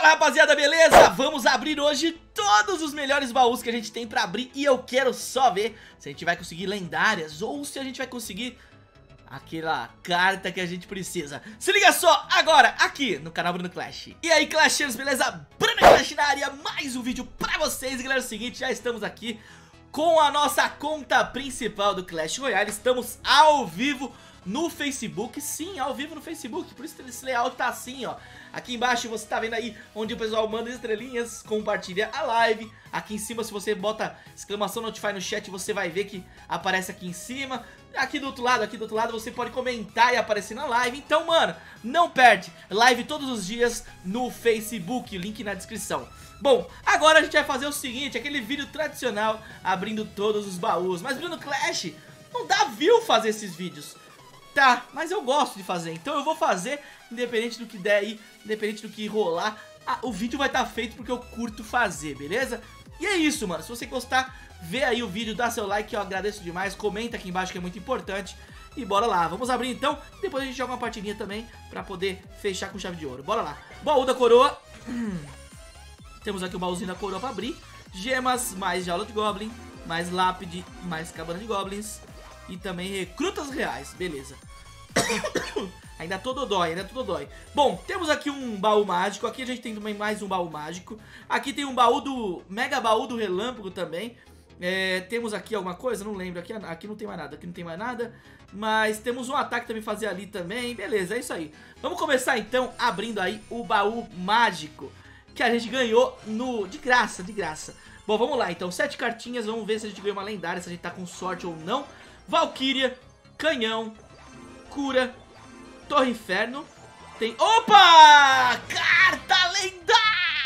Fala, rapaziada, beleza? Vamos abrir hoje todos os melhores baús que a gente tem pra abrir. E eu quero só ver se a gente vai conseguir lendárias ou se a gente vai conseguir aquela carta que a gente precisa. Se liga só agora aqui no canal Bruno Clash. E aí, Clashers, beleza? Bruno Clash na área, mais um vídeo pra vocês. E galera, é o seguinte, já estamos aqui com a nossa conta principal do Clash Royale. Estamos ao vivo no Facebook, sim, ao vivo no Facebook. Por isso que esse layout tá assim, ó. Aqui embaixo você tá vendo aí onde o pessoal manda estrelinhas, compartilha a live. Aqui em cima, se você bota exclamação Notify no chat, você vai ver que aparece aqui em cima. Aqui do outro lado você pode comentar e aparecer na live. Então, mano, não perde. Live todos os dias no Facebook, link na descrição. Bom, agora a gente vai fazer o seguinte, aquele vídeo tradicional, abrindo todos os baús. Mas Bruno Clash, não dá view fazer esses vídeos. Tá, mas eu gosto de fazer, então eu vou fazer, independente do que der aí, independente do que rolar, o vídeo vai estar feito porque eu curto fazer, beleza? E é isso, mano, se você gostar, vê aí o vídeo, dá seu like, eu agradeço demais, comenta aqui embaixo que é muito importante. E bora lá, vamos abrir então, depois a gente joga uma partidinha também pra poder fechar com chave de ouro, bora lá. Baú da coroa, temos aqui o baúzinho da coroa pra abrir, gemas, mais jaula de goblin, mais lápide, mais cabana de goblins. E também recrutas reais, beleza. Ainda todo dói. Bom, temos aqui um baú mágico. Aqui a gente tem também mais um baú mágico. Aqui tem um baú do... Mega baú do relâmpago também. Temos aqui alguma coisa? Não lembro. Aqui não tem mais nada. Mas temos um ataque também fazer ali também. Beleza, é isso aí. Vamos começar então abrindo aí o baú mágico que a gente ganhou de graça. Bom, vamos lá então. 7 cartinhas. Vamos ver se a gente ganhou uma lendária, se a gente tá com sorte ou não. Valkyria, canhão, cura, torre inferno, tem... Opa! Carta lendária!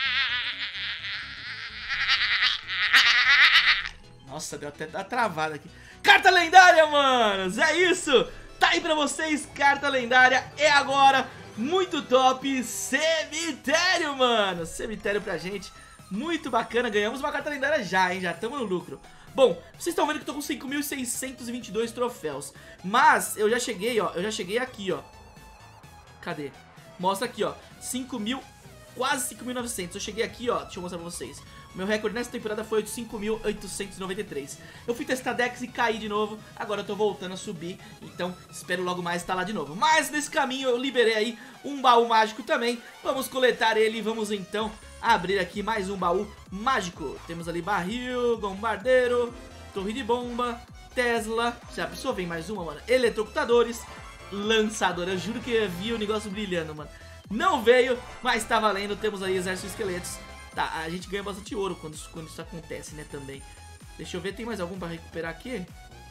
Nossa, deu até uma travada aqui. Carta lendária, manos! É isso! Tá aí pra vocês, carta lendária. É agora, muito top. Cemitério, mano. Cemitério pra gente, muito bacana. Ganhamos uma carta lendária já, hein? Já estamos no lucro. Bom, vocês estão vendo que eu tô com 5.622 troféus. Mas eu já cheguei, ó. Eu já cheguei aqui, ó. Cadê? Mostra aqui, ó. 5.000, quase 5.900. Eu cheguei aqui, ó. Deixa eu mostrar pra vocês. O meu recorde nessa temporada foi 5.893. Eu fui testar Dex e caí de novo. Agora eu tô voltando a subir. Então espero logo mais estar lá de novo. Mas nesse caminho eu liberei aí um baú mágico também. Vamos coletar ele e vamos então abrir aqui mais um baú mágico. Temos ali barril, bombardeiro, torre de bomba, Tesla. Já pensou? Vem mais uma, mano. Eletrocutadores, lançador. Eu juro que eu vi o negócio brilhando, mano. Não veio, mas tá valendo. Temos aí exército de esqueletos. Tá, a gente ganha bastante ouro quando isso acontece, né, também. Deixa eu ver, tem mais algum pra recuperar aqui?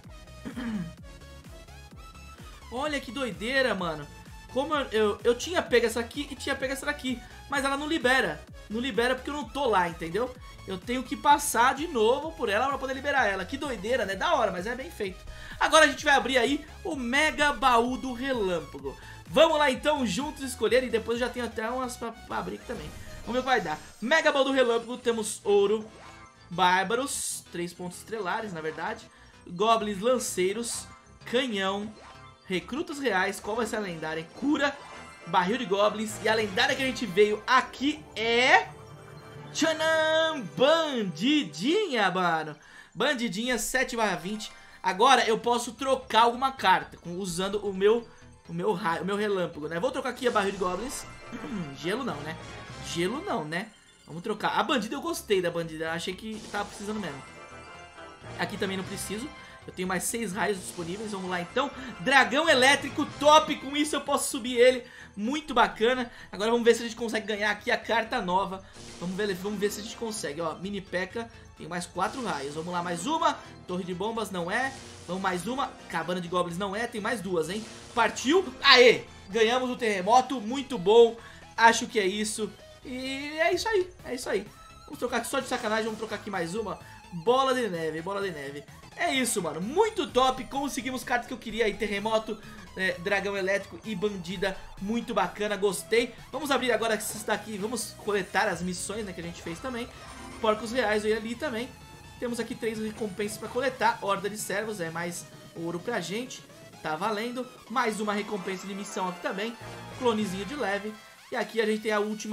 Olha que doideira, mano. Como eu tinha pego essa aqui e tinha pego essa daqui, mas ela não libera. Não libera porque eu não tô lá, entendeu? Eu tenho que passar de novo por ela pra poder liberar ela. Que doideira, né? Da hora, mas é bem feito. Agora a gente vai abrir aí o Mega Baú do Relâmpago. Vamos lá então, juntos escolher. E depois eu já tenho até umas pra abrir aqui também. Vamos ver o que vai dar. Mega Baú do Relâmpago, temos ouro, bárbaros, 3 pontos estrelares, na verdade. Goblins lanceiros, canhão, recrutas reais. Qual vai ser a lendária? Cura, barril de goblins. E a lendária que a gente veio aqui é... Tchanam! Bandidinha, mano. Bandidinha 7/20. Agora eu posso trocar alguma carta usando o meu relâmpago, né? Vou trocar aqui a barril de goblins. Gelo não, né? Gelo não, né? Vamos trocar. A bandida eu gostei da bandida. Achei que tava precisando mesmo. Aqui também não preciso. Eu tenho mais 6 raios disponíveis, vamos lá então. Dragão elétrico, top, com isso eu posso subir ele, muito bacana. Agora vamos ver se a gente consegue ganhar aqui a carta nova. Vamos ver se a gente consegue, ó, mini P.E.K.K.A, tenho mais 4 raios. Vamos lá, mais uma, torre de bombas não é. Vamos mais uma, cabana de goblins não é, tem mais 2, hein. Partiu, aê, ganhamos o terremoto, muito bom. Acho que é isso, e é isso aí. Vamos trocar aqui só de sacanagem, vamos trocar aqui mais uma, bola de neve. É isso, mano, muito top, conseguimos cartas que eu queria aí, terremoto, dragão elétrico e bandida, muito bacana, gostei. Vamos abrir agora esses daqui, vamos coletar as missões, né, que a gente fez também. Porcos reais eu ia ali também. Temos aqui 3 recompensas pra coletar, horda de servos, mais ouro pra gente, tá valendo. Mais uma recompensa de missão aqui também, clonezinho de leve. E aqui a gente tem a última,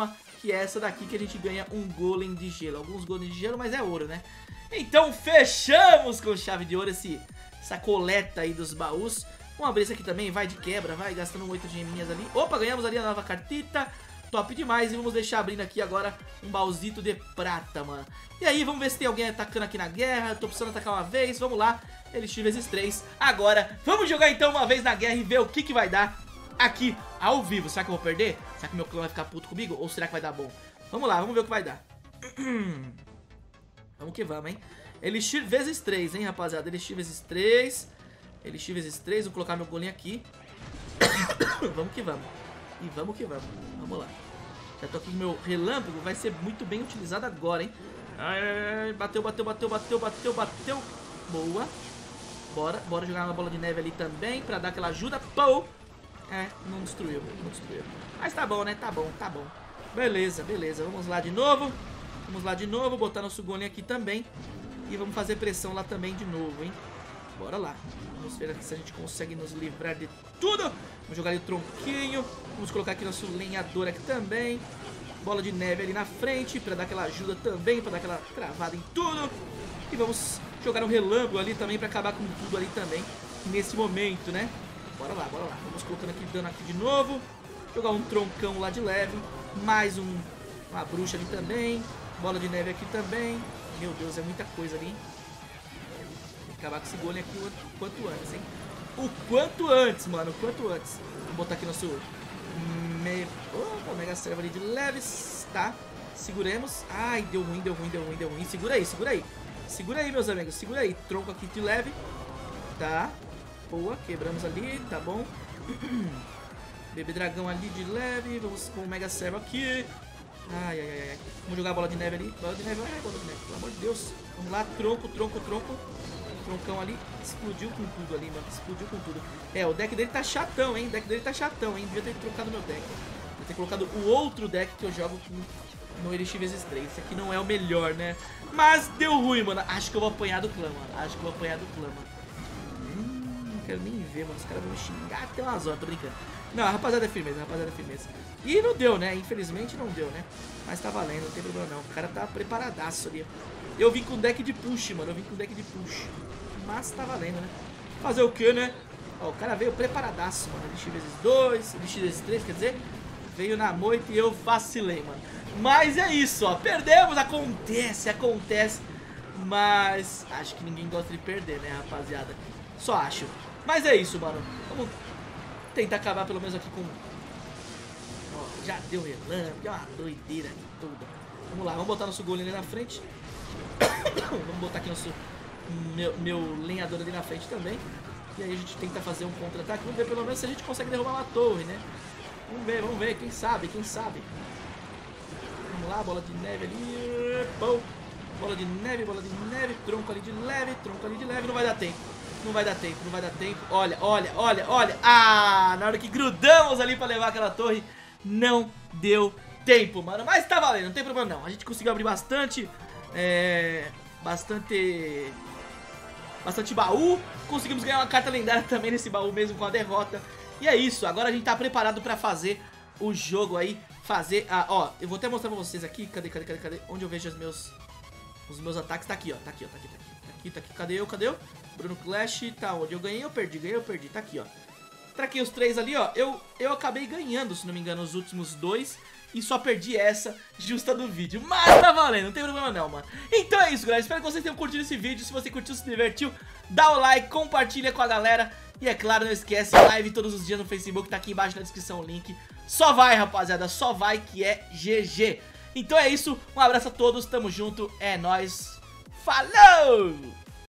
que é essa daqui que a gente ganha um golem de gelo. Alguns golems de gelo, mas é ouro, né? Então fechamos com chave de ouro essa coleta aí dos baús. Vamos abrir esse aqui também, vai de quebra, vai gastando 8 geminhas ali. Opa, ganhamos ali a nova cartita. Top demais, e vamos deixar abrindo aqui agora um baúzito de prata, mano. E aí, vamos ver se tem alguém atacando aqui na guerra. Tô precisando atacar uma vez, vamos lá. Elixir vezes 3. Agora, vamos jogar então uma vez na guerra e ver o que vai dar aqui ao vivo. Será que eu vou perder? Será que meu clã vai ficar puto comigo? Ou será que vai dar bom? Vamos lá, vamos ver o que vai dar. Vamos que vamos, hein? Elixir vezes 3, hein, rapaziada? Elixir vezes 3. Elixir vezes 3, vou colocar meu golinho aqui. Vamos que vamos. E vamos que vamos. Vamos lá. Já tô aqui com meu relâmpago. Vai ser muito bem utilizado agora, hein? Ai, bateu, bateu, bateu, bateu, bateu, bateu. Boa. Bora jogar uma bola de neve ali também pra dar aquela ajuda. Pô! É, não destruiu, não destruiu. Mas tá bom, né? Tá bom, tá bom. Beleza, beleza. Vamos lá de novo. Vamos lá de novo. Botar nosso golinho aqui também. E vamos fazer pressão lá também de novo, hein? Bora lá. Vamos ver aqui se a gente consegue nos livrar de tudo. Vamos jogar ali o tronquinho. Vamos colocar aqui nosso lenhador aqui também. Bola de neve ali na frente pra dar aquela ajuda também, pra dar aquela travada em tudo. E vamos jogar um relâmpago ali também pra acabar com tudo ali também nesse momento, né? Bora lá, bora lá. Vamos colocando aqui dano aqui de novo. Jogar um troncão lá de leve. Mais uma bruxa ali também. Bola de neve aqui também. Meu Deus, é muita coisa ali, hein? Acabar com esse golem aqui o quanto antes, hein? O quanto antes, mano, o quanto antes. Vamos botar aqui nosso Mega Serva ali de leves, tá? Seguremos. Ai, deu ruim, deu ruim, deu ruim, deu ruim. Segura aí, segura aí. Segura aí, meus amigos, segura aí. Tronco aqui de leve. Tá. Boa, quebramos ali, tá bom. Bebê dragão ali de leve. Vamos com o Mega Serva aqui. Ai, ai, ai. Vamos jogar a bola de neve ali. Bola de neve, ai, bola de neve, pelo amor de Deus. Vamos lá, tronco, tronco, tronco. Troncão ali, explodiu com tudo ali, mano. Explodiu com tudo. É, o deck dele tá chatão, hein? O deck dele tá chatão, hein? Devia ter trocado meu deck. Devia ter colocado o outro deck que eu jogo no Elixir vezes 3. Esse aqui não é o melhor, né? Mas deu ruim, mano. Acho que eu vou apanhar do clã, mano. Acho que eu vou apanhar do clã, mano. Não quero nem ver, mano. Os caras vão me xingar até umas horas, tô brincando. Não, rapaziada é firmeza, rapaziada é firmeza. E não deu, né? Infelizmente não deu, né? Mas tá valendo, não tem problema não. O cara tá preparadaço ali. Eu vim com deck de push, mano. Eu vim com deck de push. Mas tá valendo, né? Fazer o que, né? Ó, o cara veio preparadaço, mano. Elixir vezes 2, Elixir vezes 3, quer dizer, veio na moita e eu vacilei, mano. Mas é isso, ó. Perdemos, acontece, acontece. Mas acho que ninguém gosta de perder, né, rapaziada? Só acho. Mas é isso, mano. Vamos tentar acabar pelo menos aqui com... Ó, já deu relâmpago, é uma doideira aqui toda. Vamos lá, vamos botar nosso golem ali na frente. Vamos botar aqui nosso... Meu lenhador ali na frente também. E aí a gente tenta fazer um contra-ataque. Vamos ver pelo menos se a gente consegue derrubar uma torre, né? Vamos ver, quem sabe, quem sabe. Vamos lá, bola de neve ali. Pô. Bola de neve, tronco ali de leve, tronco ali de leve. Não vai dar tempo, não vai dar tempo, não vai dar tempo. Olha, olha, olha, olha. Ah, na hora que grudamos ali pra levar aquela torre, não deu tempo, mano. Mas tá valendo, não tem problema não. A gente conseguiu abrir bastante bastante baú. Conseguimos ganhar uma carta lendária também nesse baú mesmo com a derrota. E é isso, agora a gente tá preparado pra fazer o jogo aí. Fazer a... Ó, eu vou até mostrar pra vocês aqui. Cadê? Onde eu vejo os meus ataques? Tá aqui, ó. Tá aqui. Cadê eu? Bruno Clash, tá onde? Eu ganhei ou perdi? Ganhei ou perdi? Tá aqui, ó. Traquei os 3 ali, ó. Eu acabei ganhando, se não me engano, os últimos 2. E só perdi essa justa do vídeo. Mas tá valendo, não tem problema não, mano. Então é isso, galera. Espero que vocês tenham curtido esse vídeo. Se você curtiu, se divertiu, dá o like, compartilha com a galera. E é claro, não esquece, live todos os dias no Facebook. Tá aqui embaixo na descrição o link. Só vai, rapaziada, só vai que é GG. Então é isso, um abraço a todos, tamo junto, é nóis. Falou!